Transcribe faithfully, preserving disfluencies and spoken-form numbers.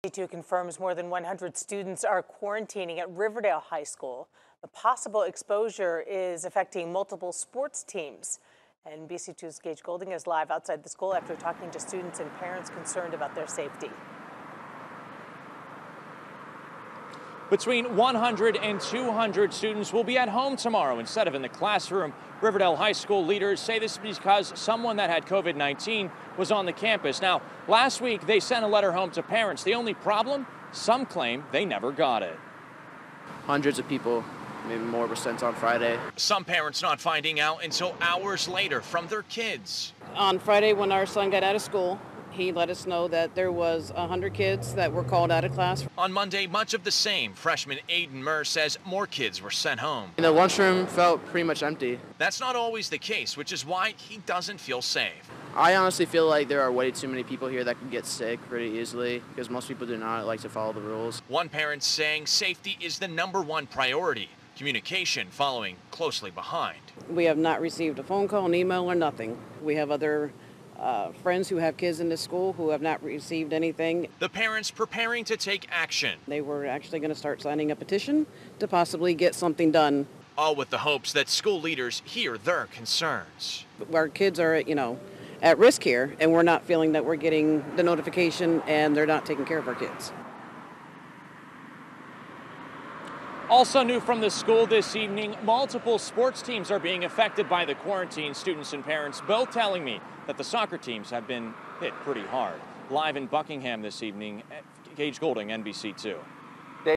two confirms more than one hundred students are quarantining at Riverdale High School. The possible exposure is affecting multiple sports teams. N B C two's Gage Golding is live outside the school after talking to students and parents concerned about their safety. Between one hundred and two hundred students will be at home tomorrow instead of in the classroom. Riverdale High School leaders say this is because someone that had COVID nineteen was on the campus. Now, last week they sent a letter home to parents. The only problem, some claim they never got it. Hundreds of people, maybe more, were sent on Friday. Some parents not finding out until hours later from their kids. On Friday, when our son got out of school, he let us know that there was one hundred kids that were called out of class. On Monday, much of the same. Freshman Aiden Murr says more kids were sent home. The lunchroom felt pretty much empty. That's not always the case, which is why he doesn't feel safe. I honestly feel like there are way too many people here that can get sick pretty easily because most people do not like to follow the rules. One parent saying safety is the number one priority. Communication following closely behind. We have not received a phone call, an email, or nothing. We have other Uh, friends who have kids in this school who have not received anything. The parents preparing to take action. They were actually going to start signing a petition to possibly get something done. All with the hopes that school leaders hear their concerns. Our kids are, you know, at risk here, and we're not feeling that we're getting the notification and they're not taking care of our kids. Also new from the school this evening, multiple sports teams are being affected by the quarantine. Students and parents both telling me that the soccer teams have been hit pretty hard. Live in Buckingham this evening, Gage Golding, N B C two.